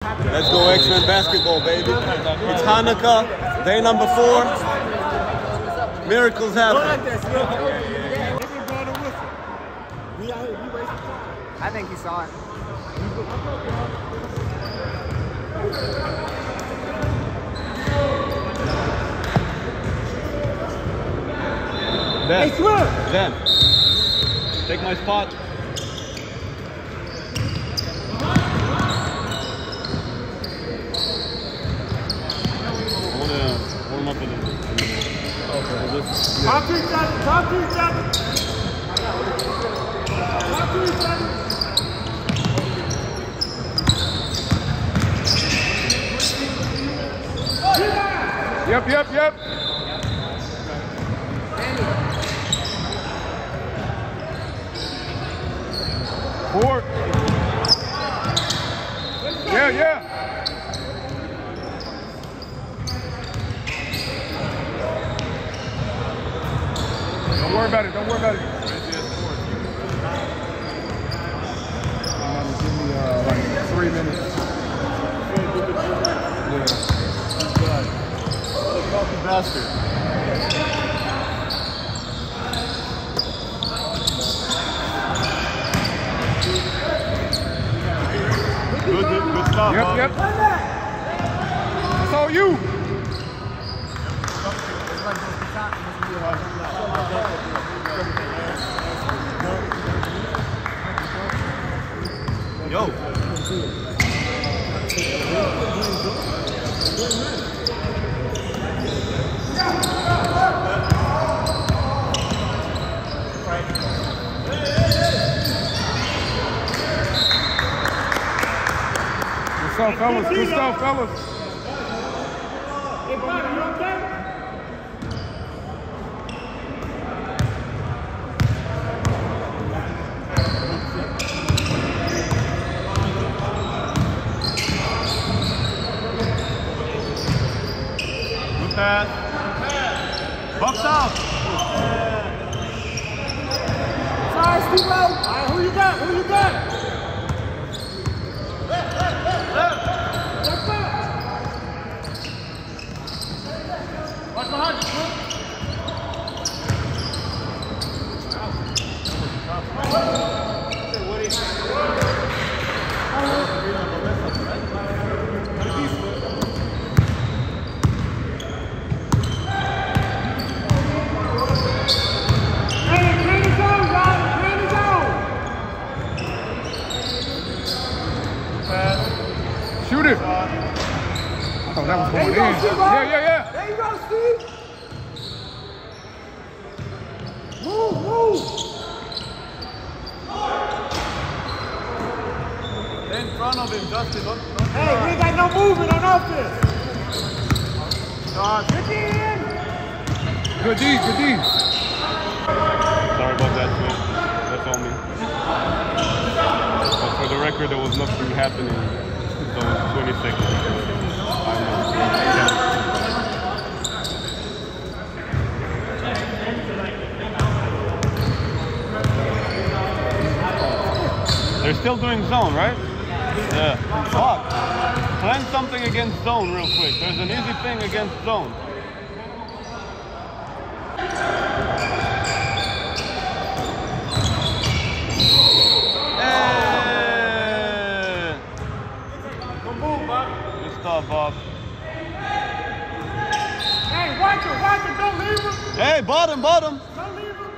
Let's go X-Men basketball, baby. It's Hanukkah, day number 4. Miracles happen. I think he saw it. Then, take my spot. I want to warm up a little bit. Talk to each other. Talk to each other. Talk to each other. Yep. Four. Yeah. Don't worry about it. Give me like 3 minutes. Fucking bastard. Good stuff. Yep. That's all you. Yo. Good stuff, fellas. Hey, Bobby, you okay? Good pass. Box out. Sorry, Steve-O. All right, who you got? Watch behind you, Shoot it. I thought that was going in. Yeah. There you go, Steve. Move. In front of him, Justin. Don't Hey, we ain't got no movement on offense. Get in. Good D. Sorry about that, man. That's on me. But for the record, there was nothing happening those 20 seconds. They're still doing zone, right? Yeah. Fuck. Plan something against zone real quick. There's an easy thing against zone. Good stuff, Bob. Hey, watch it, don't leave him. Hey, bottom. Don't leave him.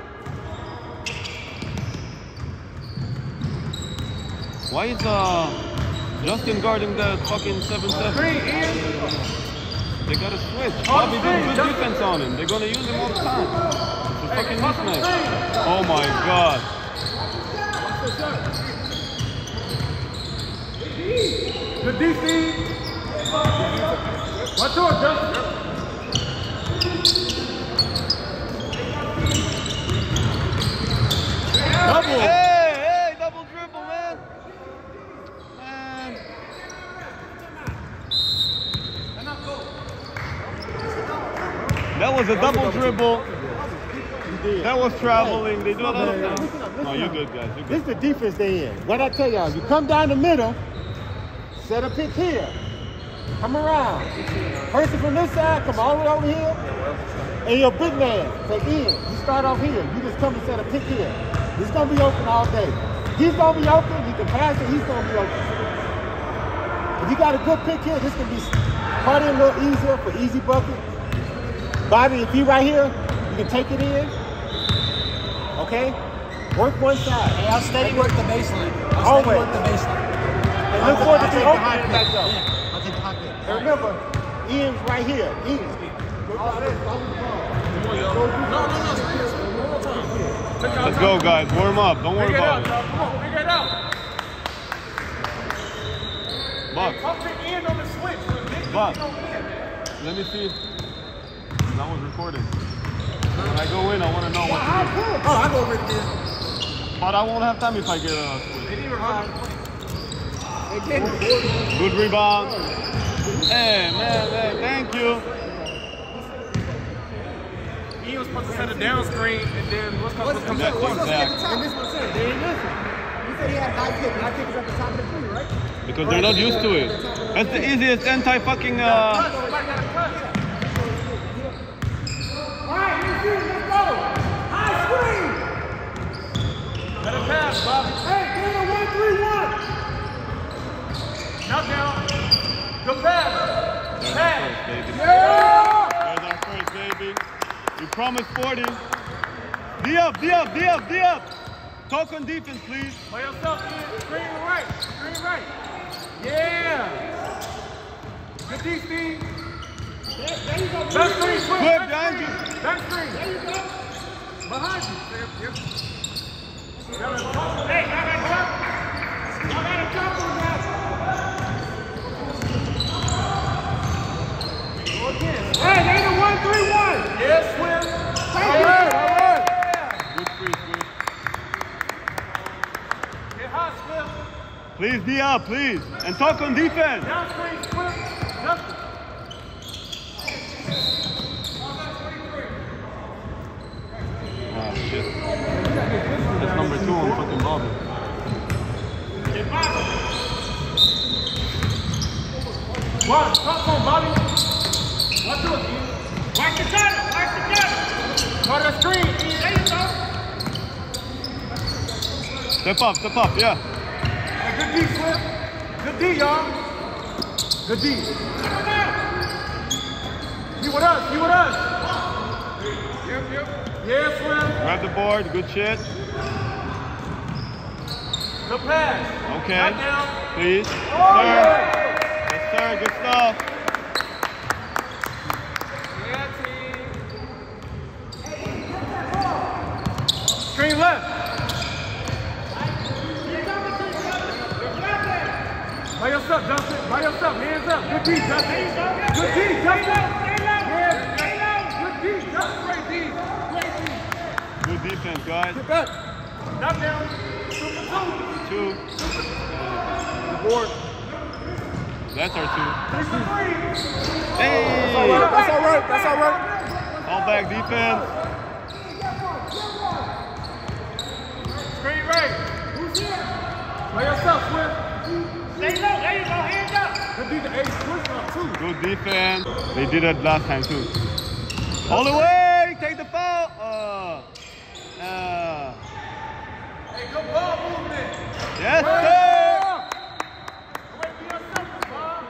Why is Justin guarding that fucking 7-7? They gotta switch. Bobby did good defense on him. They're gonna use him all the time. It's a fucking mismatch. Oh my god. Good DC. Watch out, Justin. Double. Hey, double dribble, man. That was a double dribble. That was traveling. They do a lot of things. Oh, you're good, guys. You're good. This is the defense they in. What I tell y'all, you come down the middle, Set a pick here. Come around. Person from this side, come all the way over here. And your big man, take in. You start off here. You just come and set a pick here. It's going to be open all day. He's going to be open. You can pass it. He's going to be open. If you got a good pick here, this can be party a little easier for easy bucket. Bobby, if you right here, you can take it in. Okay? Work one side. Hey, I'll steady work the baseline. Always. Work the baseline. And look forward to being open high in back pick. up. Yeah, I'll take the high pick. And remember, Ian's right here. Ian. Let's go, guys. Warm up. Don't worry about it. Come on, figure it out. Buck, Pump it in on the switch. Buck. Let me see. That was recording. When I go in, I want to know what to do. Oh, I go right there. But I won't have time if I get a switch. Good rebound. Hey, man, thank you. He was supposed to set a down screen and then what's That's exact. And this one said, they ain't listen. You said he had high kick. High kick is at the top of the tree, right? Because they're not used to it. That's the easiest anti-fucking. All right, let's go. High screen. Let it pass, Bobby. Hey, get a 1-3-1. Knock down. Good pass. There's Pass. our first, baby. Yeah. There's our first, baby. We promised 40. D up. Talk on defense, please. By yourself, Ian. Screen right. Screen right. Yeah. Good D, Steve. There you go. Back screen, quick. Quick, Back behind screen. you. Back screen. There you go. Behind you. Yep. Hey, I got a jump on that. Go again. Hey, they the 1-3-1. Yes, Swift. Thank you. All right. Good free, Swift. Get hot, Swift. Please, D up, please. And talk on defense. Down screen, Swift. Justin. Ah, shit. That's number 2 on fucking Bobby. Watch, talk on Bobby. Watch it, Ian. Watch the cutter. Watch the cutter. Try that screen, Ian. There you go. Step up, yeah. Hey, good D, Swift. Good D, y'all. Good D. He with us. Yep. Yeah, Swift. Grab the board, good shit. Good pass. Okay. Knock down. Please. Oh, Sir. yeah. Yes, sir, good stuff. Yeah, team. Screen left. By yourself, Justin. By yourself. Hands up. Good D, Justin. Good D, Justin. Yeah. Good D, Justin. Great D. Good defense, guys. Get back. Knock down. 2. Board. That's our 2. 3 for 3. Hey! That's all right. All back defense. Screen right. By yourself, Swift. Stay low. There you go. Hands up. Good D, the ace. Swift up, too. Good defense. They did that last time too. All the way! Take the foul! Hey, good ball movement. Yes, sir! Wait for yourself, Bob.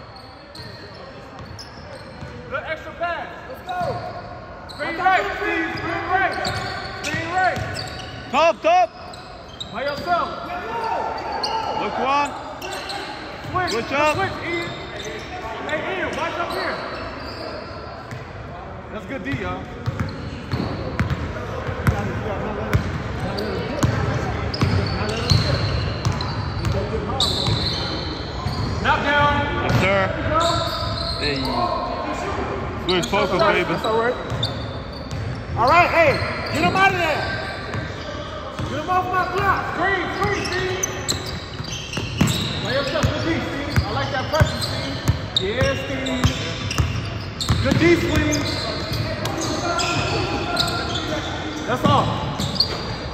Good extra pass. Let's go. Screen right, Steve. Screen right. Screen right. Top! By yourself. Look one. Switch. Switch up. Switch, Ian. Hey, Ian, watch up here. That's good D, y'all. Knock down. Yes, sir. Hey. Good focus, baby. That's all right. All right, hey, get him out of there. Get him off my block. Screen, Steve. By yourself, good D, Steve. I like that pressure, Steve. Yeah, Steve. Good D, Steve. That's all.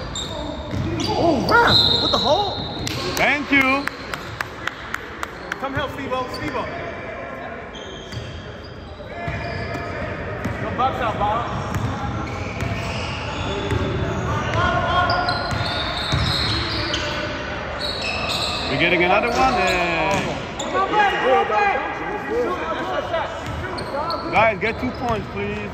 Oh, wow. What the hole? Thank you. Come help, Steve-O. Steve-O. Go box out, Bob. We're getting another one. Guys, get 2 points, please.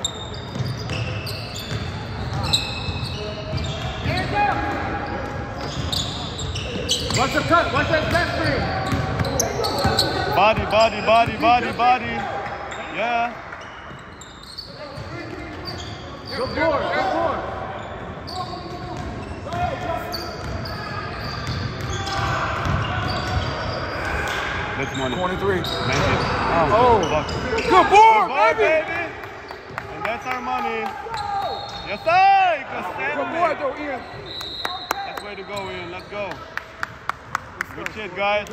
Watch the cut. Watch that back screen. Body, body, body, body, body. Yeah. Go forward. Go forward. That's money. 23. Make it. Oh. Good board, baby. And that's our money. Yes, sir. Good board, though, Ian. That's the way to go, Ian. Let's go. Good shit, guys.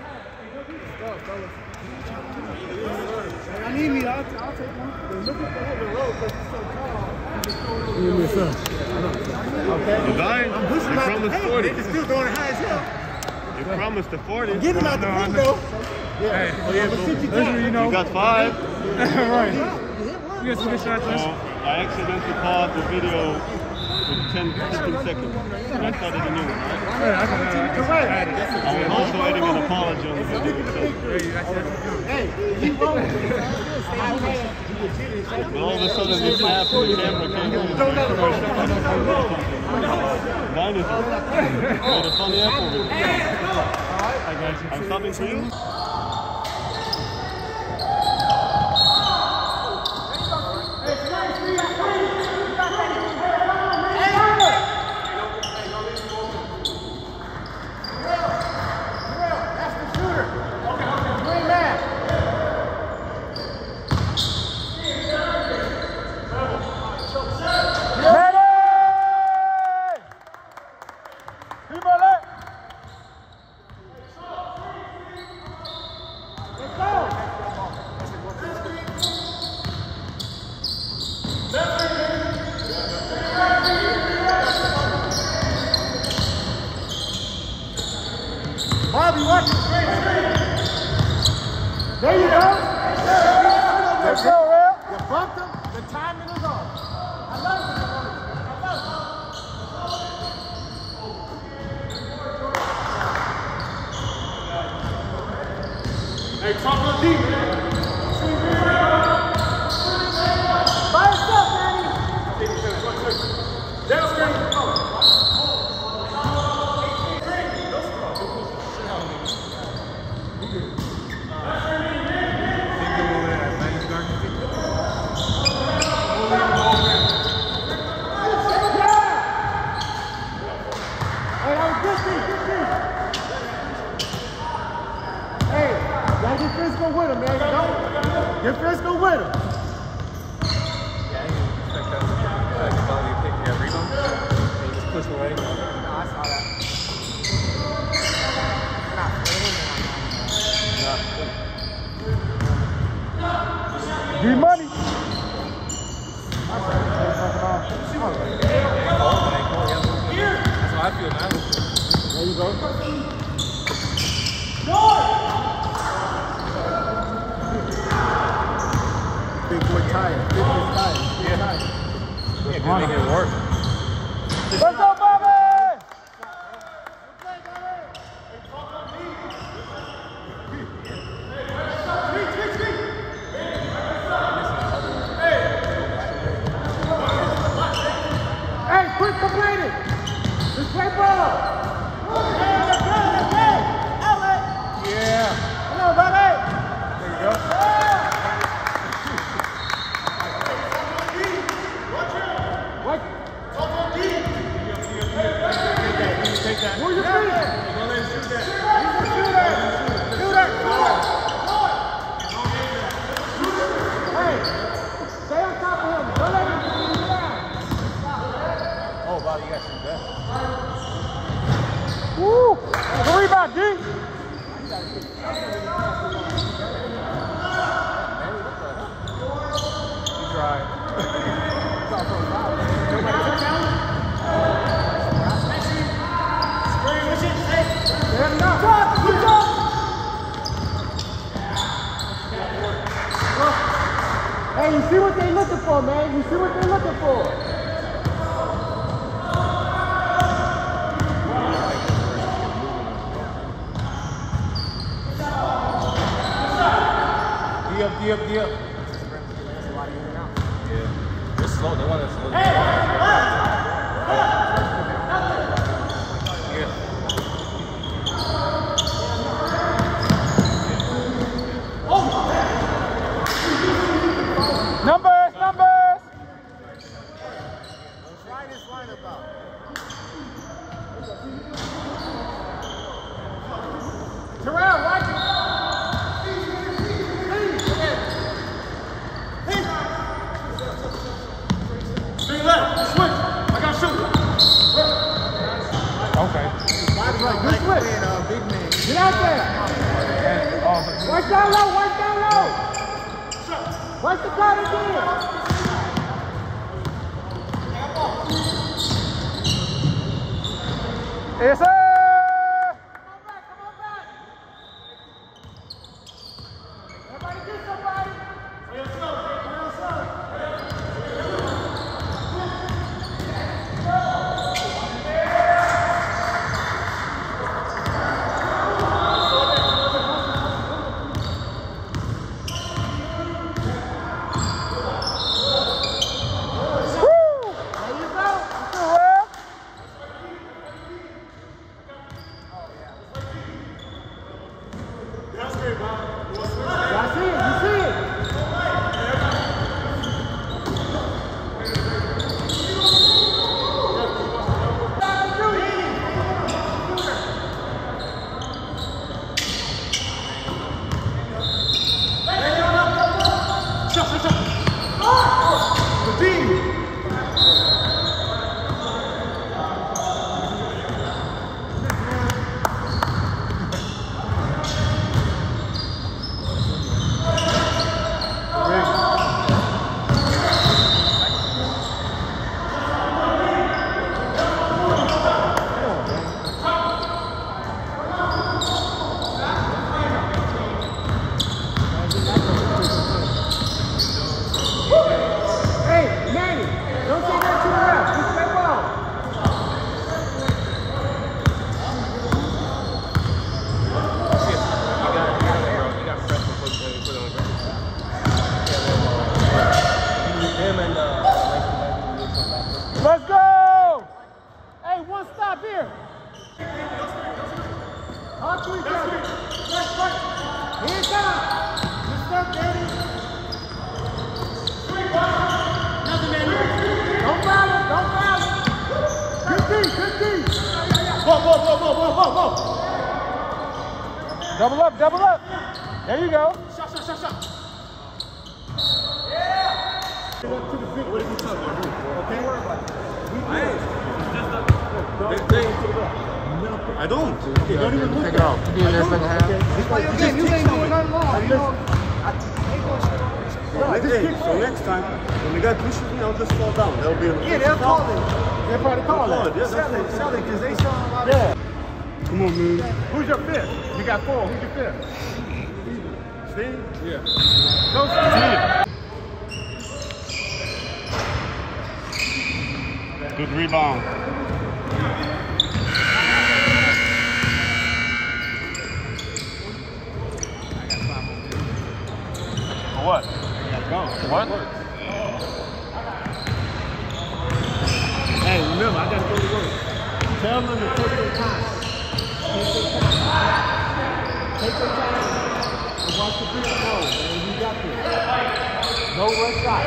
I need me. I'll take one. They're looking for him the road because it's so tall. Give me some. Okay. You dying? I'm pushing You out the promised paint. 40. They're still going high as hell. You promised the 40. Get him out the window. Yeah. You know. You got 5. Right. You got some good shots. So I accidentally paused the video for 10, 15 seconds. And I started a new one, right? I was also adding an apology on the video. Hey, he won't. But all of a sudden this happened, the camera came on. Dynasty. Made a funny apple with it. I got you. I'm stopping for you. Bobby, watch it. There you go. Let's go, Real. You bumped him. The timing is off. I love it. Hey, talk on deep, man. By yourself, Manny. Down screen. Get Frisco with him, man. Get Frisco with him. Push away. I saw that. G-Money. That's how I feel now. There you go. Big boy tired. Big boy tired. Yeah, make it work. Let's go, Bobby! Hey, quit complaining! Just play ball! Yeah. Come on, Bobby! There you go. What? Hey, you see what they looking for, man? You see what they looking for? Yep. Yeah. They're slow. They want to slow. Numbers. Try this lineup out. Terrell, watch it. Swing left. Switch. I got shoot. Okay. Good switch. Big man. Get out there. Watch down low. Watch the card again. Yes, sir. Come on back. Everybody get somebody. Let's go! Hey, one stop here. Talk to each other. Hands down. Good stuff, Daddy. Don't foul it. Good D. Whoa. Double up. There you go. Shot. To the big what is he talking about? Okay? I don't. Okay, don't even look Take it off. You in there second half? It's like you ain't doing nothing wrong. So next time, when the guy pushes me, I'll just fall down. They'll be They'll call it. They'll probably call it. Yeah, Sell it, because they showing a lot of... Yeah. Come on, man. Who's your fifth? You got 4. Who's your fifth? Steve? Yeah. Go Steve. Good rebound. For what? What? Hey, remember, I got to go to work. Tell them to take their time. Take their time and watch the free throw, man. You got this. No rush shot.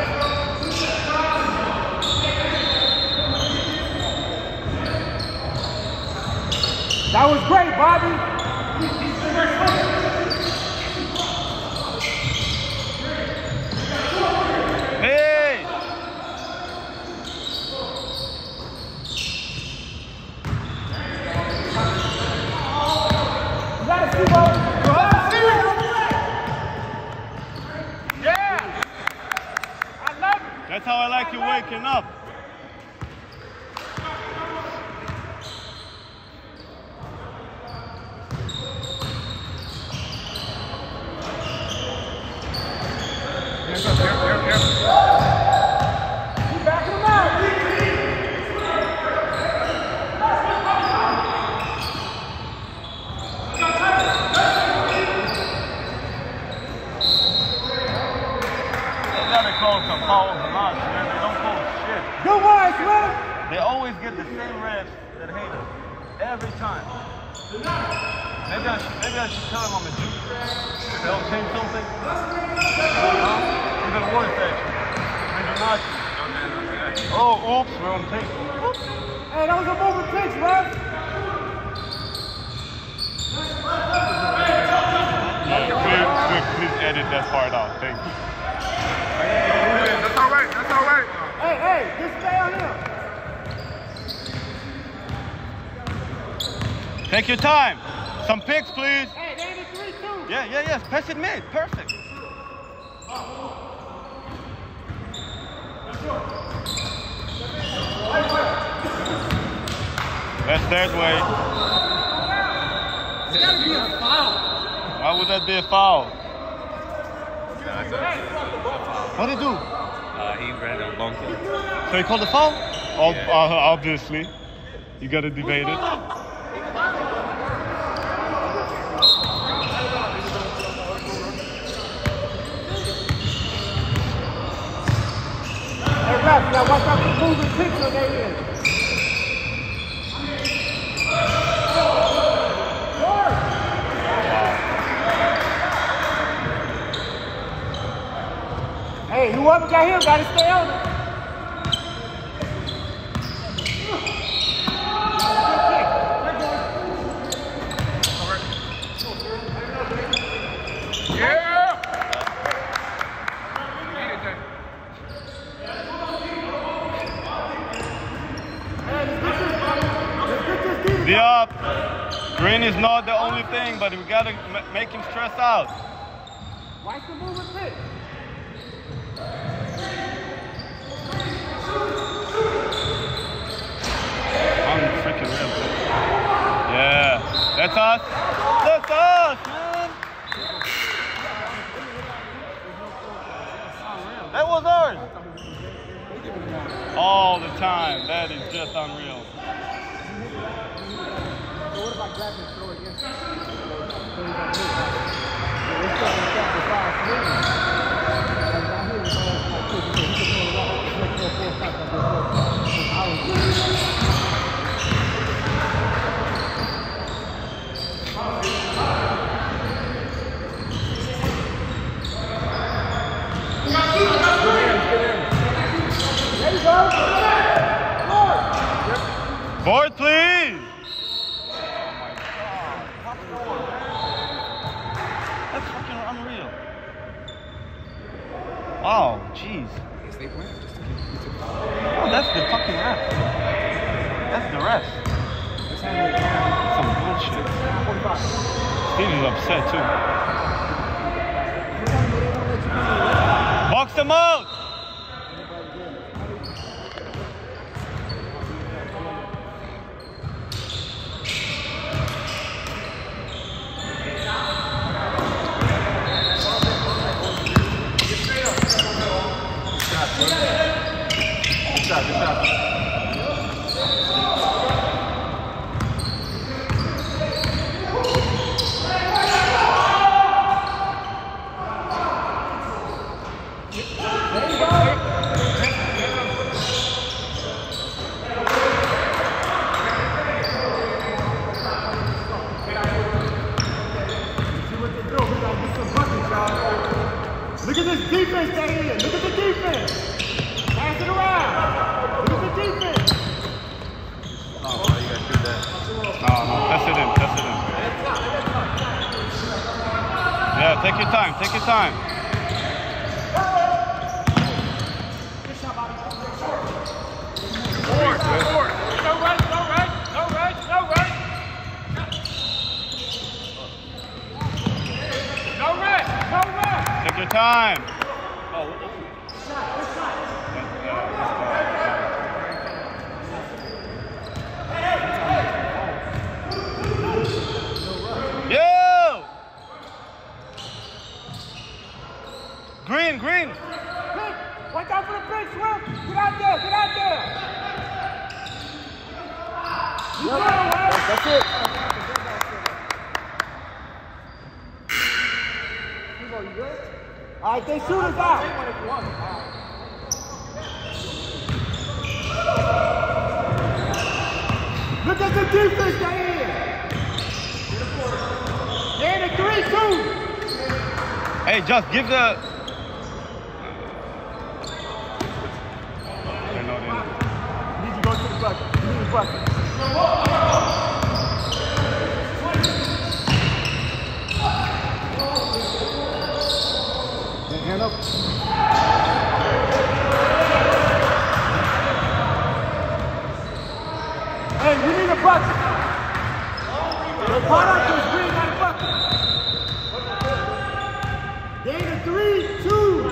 That was great, Bobby. Hey! You got it, Steve-O. Yeah. I love it. That's how I like you waking up. backing him out. They gotta call some fouls a lot, man. They don't call shit. Good one, Swift. They always get the same refs that hate us. Every time. Maybe I should tell them I'm a Jew. They'll change something. Even worse, actually. Maybe not. Oh, oops, we're on tape. Hey, that was a moving pitch, ref. Please edit that part out. Thank you. That's all right. That's all right. Hey, just stay on him. Take your time. Some picks, please. Hey, they in the 3-2. Yeah. Pass it mid. Perfect. That's that way. It's gotta be a foul. Why would that be a foul? What did he do? He ran a bunker. So he called a foul? Yeah. Obviously. You gotta debate it. Hey, ref, you gotta watch out for moving picture they in. Hey, whoever got him gotta stay on it. Diop, green is not the only thing, but we gotta make him stress out. Watch the moving pitch. Freaking real. Yeah, that's us. That's us, man. That was ours. All the time. That is just unreal. So what about grabbing and throw against him? Board, please. That's fucking unreal. Wow, jeez. Oh, that's the fucking ref. That's the ref. Some bullshit. Steve is upset too. Box them out. Look at this defense they in. Look at the defense. Pass it around. Look at the defense. Oh, you gotta do that. No, pass it in, pass it in. Yeah, take your time, take your time. Forward. No right. Take your time. Green, green. Watch out for the pitch, Swift. Get out there, get out there. That's it. All right, they shoot us out. Look at the defense they in. They're in a 3-2. Hey, just give the. They're not in. You need to go to the bucket. You need the bucket. Hand up. Hey, we need a bucket. The product is green got a bucket. They in a 3-2.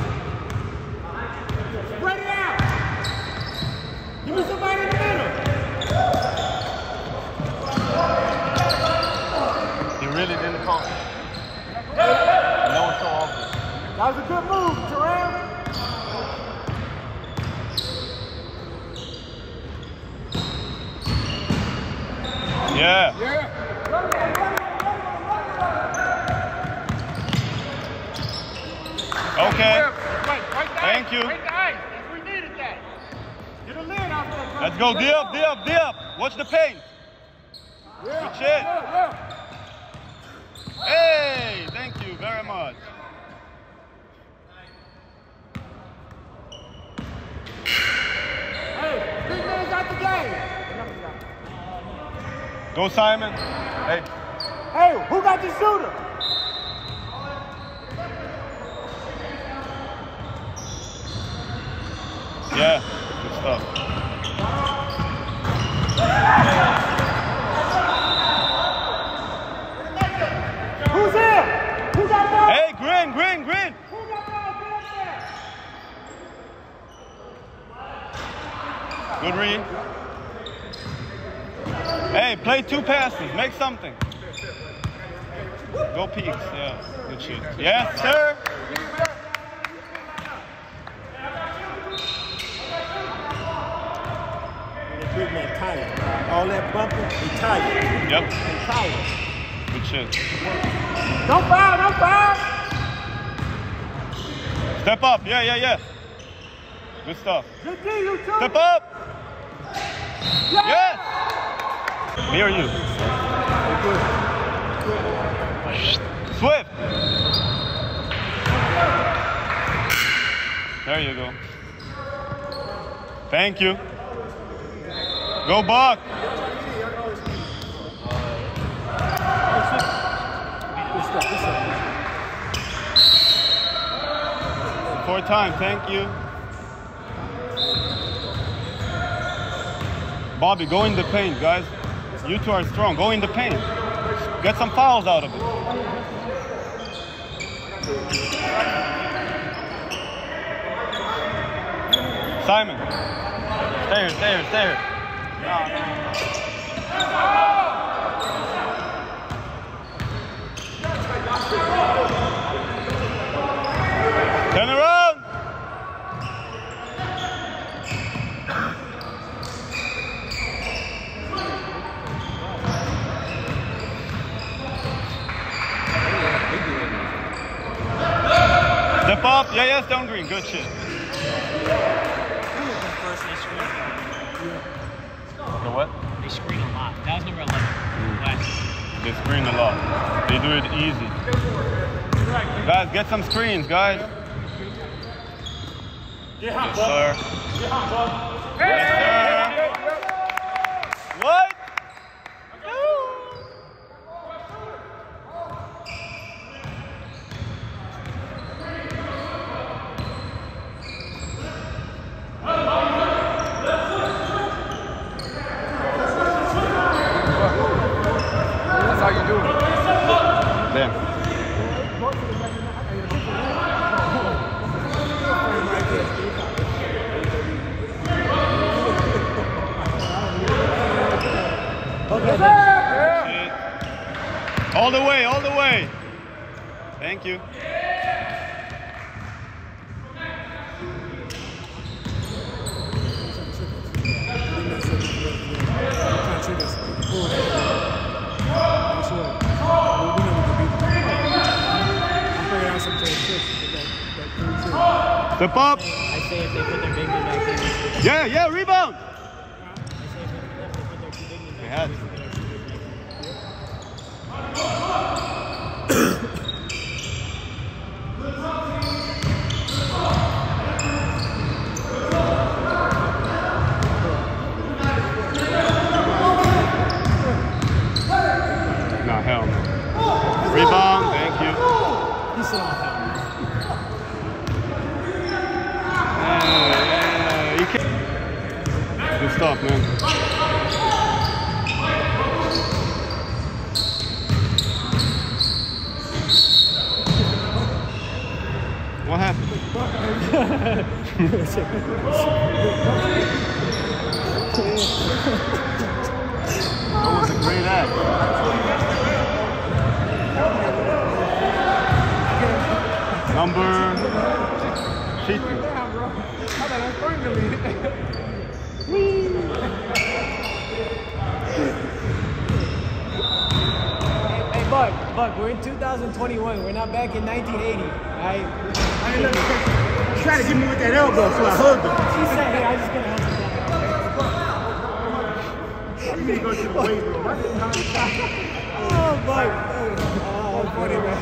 Spread it out. Give me somebody in the middle. He really didn't call. No, it's so obvious. That was a good move, Terrell. Yeah. Okay. Thank you. Break the ice. We needed that. Get a lid out there. Let's go, D up, D up, D up. Watch the paint. Good shit. Hey, thank you very much. Hey, big man's out the game. Go, Simon. Hey. Hey, who got the shooter? Yeah, good stuff. Who's here? Who got ball? Hey, green, green, green. Who got ball? Get up there. Good read. Hey, play 2 passes. Make something. Go Peaks. Yeah, good shit. Yes, sir. The big man tired. All that bumping, he tired. Yep. He tired. Good shit. Don't foul, don't foul. Step up. Yeah, yeah, yeah. Good stuff. Good D, you too. Step up. Yes. Me or you? Swift. There you go. Thank you. Go Buck. For time, thank you. Bobby, go in the paint, guys. You two are strong. Go in the paint. Get some fouls out of it. Simon. Stay here, stay here, stay here. Turn around. Step up. Yeah, yeah, stone green. Good shit. The what? They screen a lot. That was number 11. Last. They screen a lot. They do it easy. Guys, get some screens, guys. Yes, sir. Yes, sir. What? That's how you do it. Damn. All the way, all the way. Thank you. Step up. I say if they put their big man back in. Yeah, yeah, rebound. I say if they put their two big men They back had in. to. No, hell no. Rebound, thank you. He said on hell. Yeah, you can't. Good stuff, man. What happened? That was a great act. Number 50. Hey, Buck, we're in 2021. We're not back in 1980. Right? I ain't looking at trying to get me with that elbow, so I hugged him. She said, hey, I'm just going to help you. You need to go to the weight room. Oh, Buck. Oh, funny, man.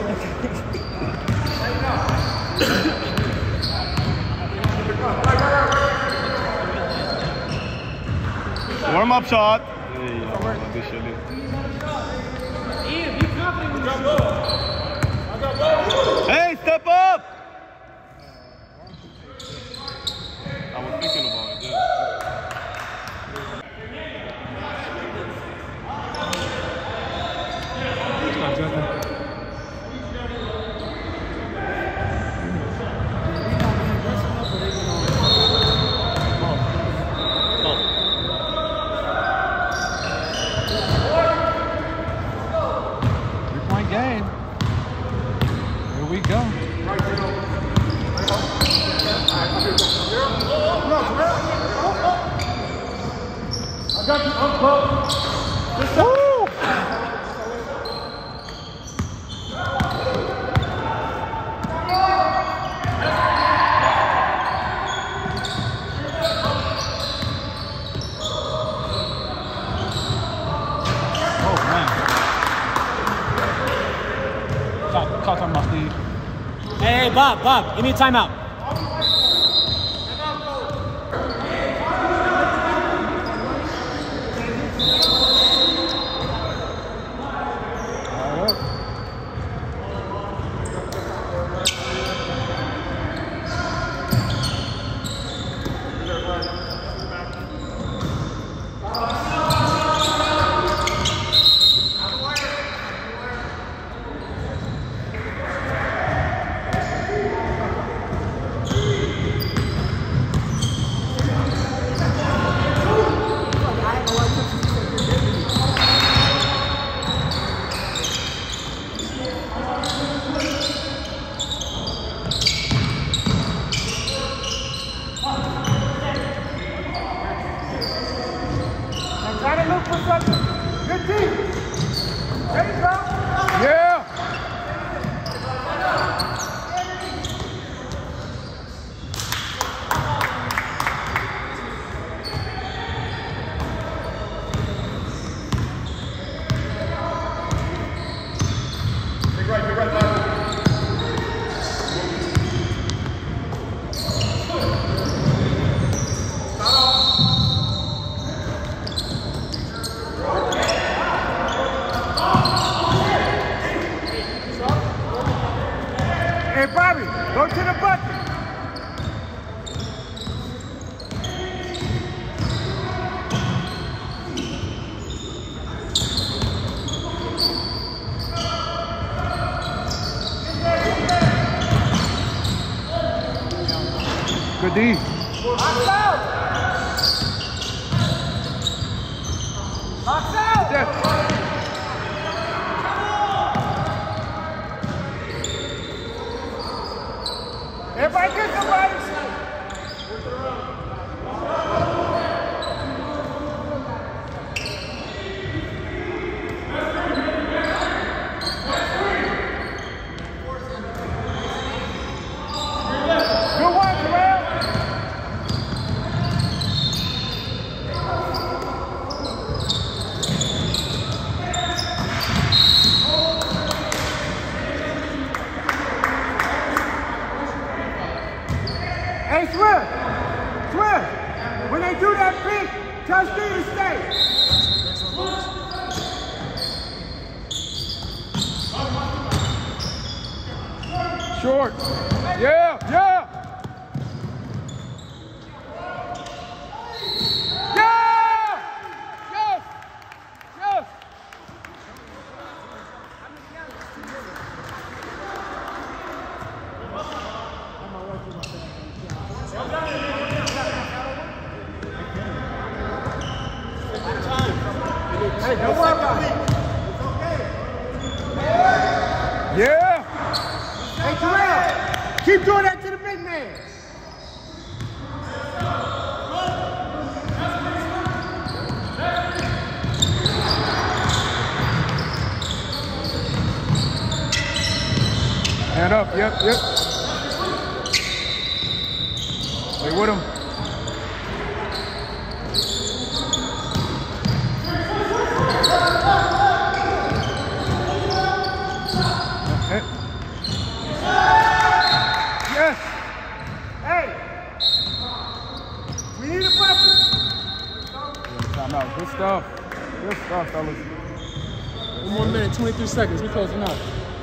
Warm up shot. Officially. Ian, be confident when you shoot. Hey, step up! I was thinking about it, yeah. Three-point game. Here we go. I got you up close. Oh, man. Call talking about Steve. Hey, Bob, give me a timeout. I'm trying to look for something. Good team. There you go. Yeah. Hey, Bobby, go to the bucket. Good D. Box out. Box out. Yes. Everybody get somebody. Good one. Hey, Swift. Swift. When they do that pick, tell Steve to stay. Short. Yeah, yeah. Hey, don't worry about it. It's okay. Yeah. Hey, Terrell, keep doing that to the big man. Hand up. Yep, yep. Stay with him. Yes. Hey, we need a bucket. Time out. Good stuff. Good stuff, fellas. 1 more minute, 23 seconds. We're closing out.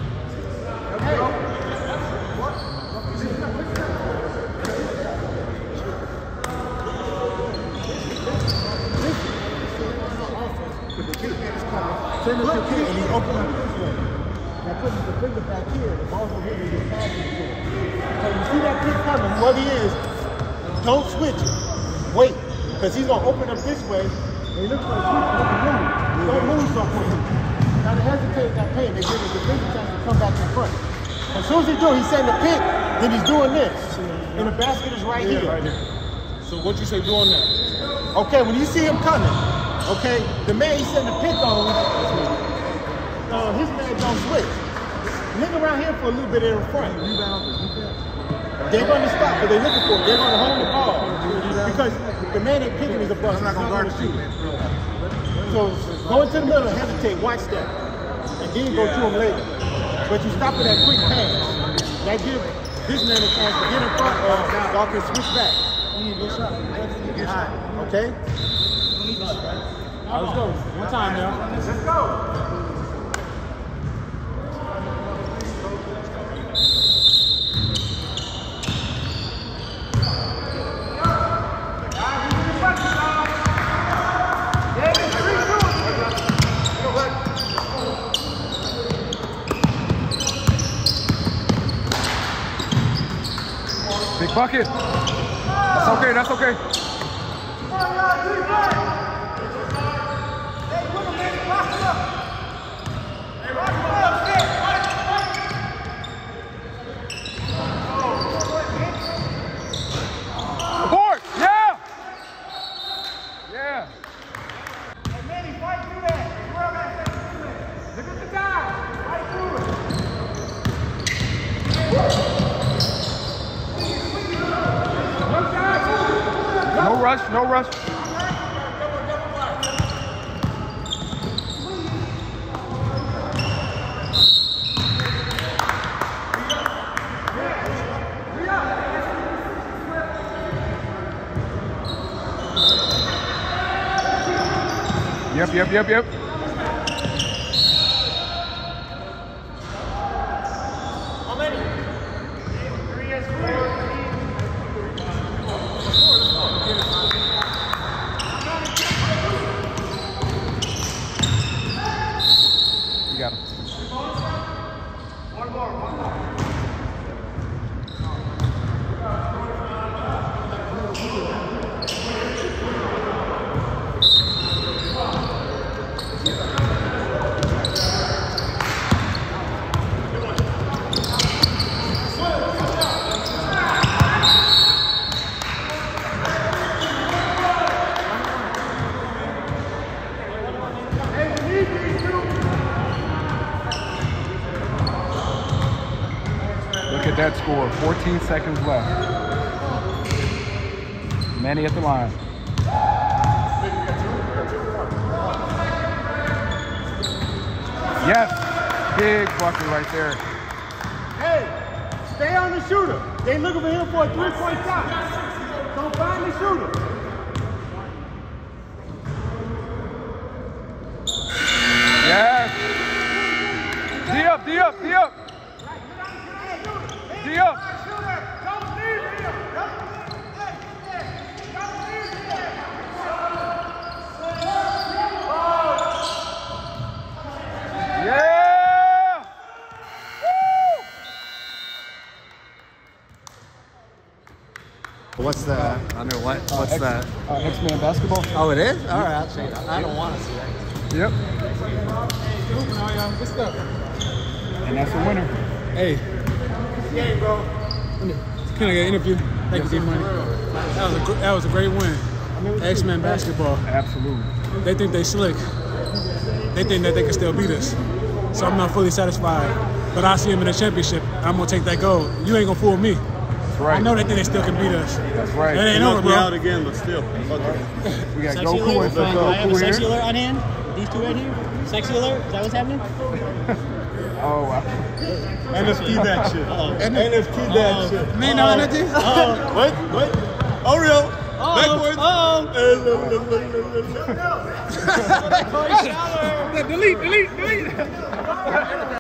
Send us your kid and he's open up this way. Now put the finger back here, the ball's gonna hit you and pass it to him. So you see that kid coming, whoever he is, don't switch it. Wait, because he's gonna open up this way and he looks like he's gonna move. Don't move so quickly. Now to hesitate that pain, they give us the bigger chance to come back in front. As soon as he do, he's setting the pick, then he's doing this. And the basket is right here. Right here. So what you say doing that? Okay, when you see him coming, okay, the man he's setting the pick on, his man don't switch. Look around here for a little bit in front. They're going to stop, but they're looking for it. They're going to hold the ball. Because the man they're picking is a bust. He's not going to guard the shoot. So go into the middle and hesitate. Watch that. And then go to him later. But you stop with that quick pass. That gives this man a chance to get in front of y'all can switch back. Okay? All right, let's go. One time now. Let's go. Big bucket. That's okay, that's okay. Abort! Yeah! Yeah. Hey, Manny, fight through that. Look at the guy. Fight through it. No rush, no rush. Yep. How many? 3 and 4. You got him. One more. Look at that score. 14 seconds left. Manny at the line. Yes. Big bucket right there. Hey, Stay on the shooter. They looking for him for a 3-point shot. So find the shooter. Yes. D up, D up, D up. D up. Yeah! What's that? I know what's that? X-Men basketball. Oh, it is? All right, I'll check it out. I don't want to see that. Yep. Good stuff. And that's the winner. Hey. Yeah, bro. Can I get an interview? Thank you, D-Money. That was a great win. X-Men basketball. Absolutely. They think they slick. They think that they can still beat us. So I'm not fully satisfied. But I see them in the championship. I'm going to take that gold. You ain't going to fool me. That's right. I know they think they still can beat us. That's right. That ain't over, bro. out again, but still. We got Sexy Goku alert? and I have a Goku sexy here. alert on hand. These two right here. Sexy alert? Is that what's happening? Oh, wow. NFT that shit. NFT that shit. Me no energy? Wait. Oreo. Backwards. Delete.